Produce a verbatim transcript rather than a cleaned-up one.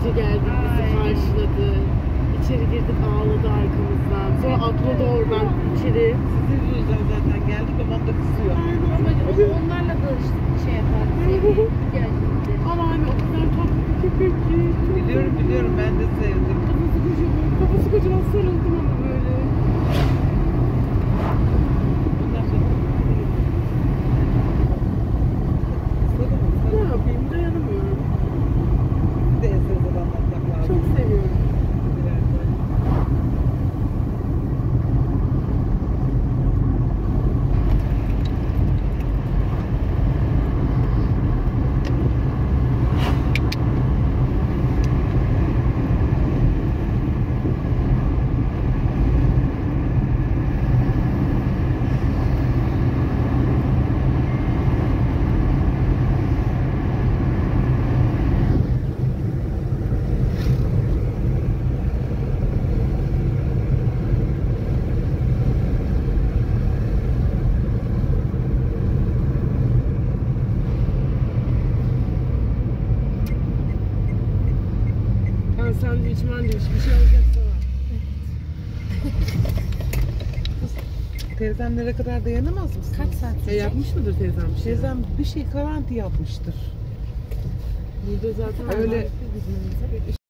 gece geldik, bizi karşıladı. İçeri girdik, ağladı arkamızdan. Sonra atladı oradan içeri. Sizi yüzden zaten geldik, babam da kızıyor. Ama onlarla da işte şey yapardık. Geldiğinde. Ama anne o kadar tatlı bir köpek ki. Biliyorum biliyorum, ben de sevdim. Kafası kocaman, kafası kocaman sarıldım ama böyle. Ondan sonra Ne yapayım, dayanamıyorum. bir de esas anlatmak lazım. Çok seviyorum. Sandviç mandviç bir şey olacak sana. Teyzemlere kadar dayanamaz mısın? Kaç saat E sürecek? yapmış mıdır teyzem bir şey? Teyzem bir şey karanti yapmıştır. Burada zaten Öyle- öyle